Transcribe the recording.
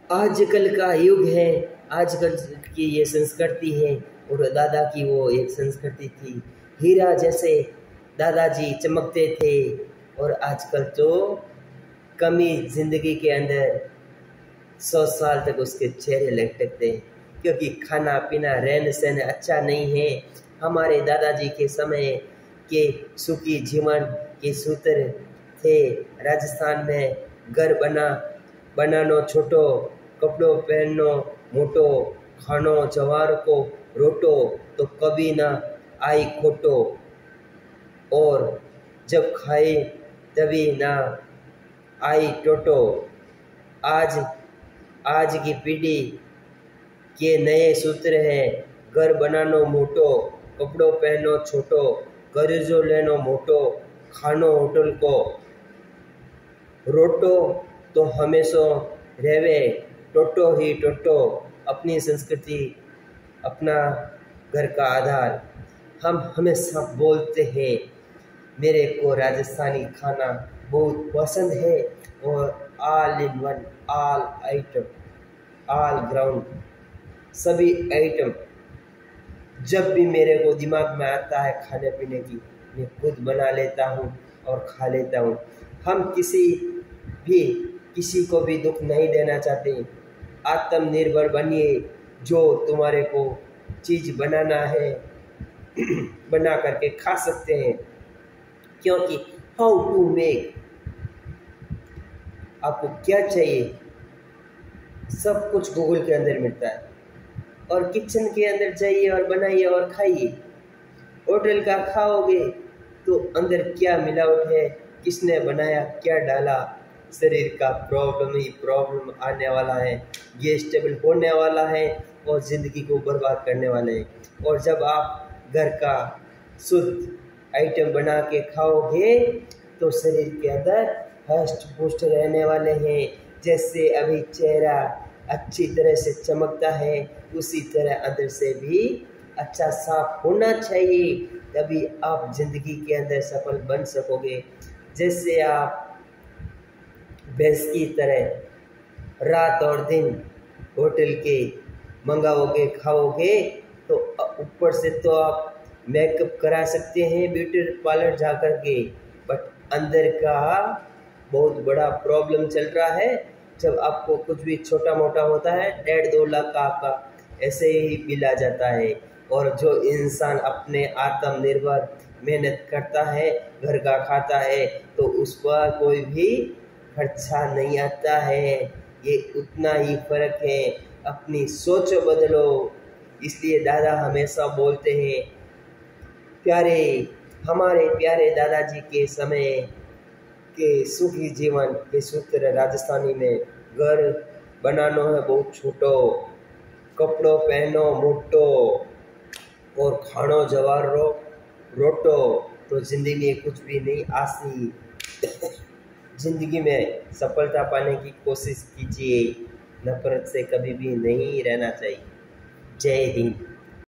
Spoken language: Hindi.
आजकल का युग है, आजकल की ये संस्कृति है और दादा की वो एक संस्कृति थी। हीरा जैसे दादाजी चमकते थे और आजकल तो कमी जिंदगी के अंदर 100 साल तक उसके चेहरे लटकते हैं, क्योंकि खाना पीना रहन सहन अच्छा नहीं है। हमारे दादाजी के समय के सुखी जीवन के सूत्र थे। राजस्थान में घर बनानो छोटो, कपड़ो पहनो मोटो, खानो जवार को रोटो, तो कभी ना आई खोटो, और जब खाए तभी ना आई टोटो। आज की पीढ़ी के नए सूत्र हैं, घर बनानो मोटो, कपड़ो पहनो छोटो, कर्जो लेनो मोटो, खानो होटल को रोटो, तो हमेशा रहवे टोटो ही टोटो। अपनी संस्कृति, अपना घर का आधार। हम हमेशा बोलते हैं मेरे को राजस्थानी खाना बहुत पसंद है, और all in one, all item, all ground, सभी आइटम जब भी मेरे को दिमाग में आता है खाने पीने की, मैं खुद बना लेता हूँ और खा लेता हूँ। हम किसी को भी दुख नहीं देना चाहते। आत्मनिर्भर बनिए, जो तुम्हारे को चीज़ बनाना है बना करके खा सकते हैं, क्योंकि हाउ टू मेक, आपको क्या चाहिए सब कुछ गूगल के अंदर मिलता है, और किचन के अंदर जाइए और बनाइए और खाइए। होटल का खाओगे तो अंदर क्या मिलावट है, किसने बनाया, क्या डाला, शरीर का प्रॉब्लम ही प्रॉब्लम आने वाला है, गैस ट्रबल होने वाला है और ज़िंदगी को बर्बाद करने वाले हैं। और जब आप घर का शुद्ध आइटम बना के खाओगे तो शरीर के अंदर हष्ट पुष्ट रहने वाले हैं। जैसे अभी चेहरा अच्छी तरह से चमकता है, उसी तरह अंदर से भी अच्छा साफ होना चाहिए, तभी आप जिंदगी के अंदर सफल बन सकोगे। जैसे आप भैंस की तरह रात और दिन होटल के मंगाओगे खाओगे, तो ऊपर से तो आप मेकअप करा सकते हैं ब्यूटी पार्लर जा कर के, बट अंदर का बहुत बड़ा प्रॉब्लम चल रहा है। जब आपको कुछ भी छोटा मोटा होता है, 1.5-2 लाख का आपका ऐसे ही बिल आ जाता है। और जो इंसान अपने आत्मनिर्भर मेहनत करता है, घर का खाता है, तो उस पर कोई भी खर्चा नहीं आता है। ये उतना ही फर्क है। अपनी सोच बदलो। इसलिए दादा हमेशा बोलते हैं, हमारे प्यारे दादाजी के समय के सुखी जीवन के सूत्र राजस्थानी में, घर बनानो है बहुत छोटो, कपड़ो पहनो मोटो, और खानो जवार रोटो, तो जिंदगी में कुछ भी नहीं आसी। जिंदगी में सफलता पाने की कोशिश कीजिए, नफरत से कभी भी नहीं रहना चाहिए। जय हिंद।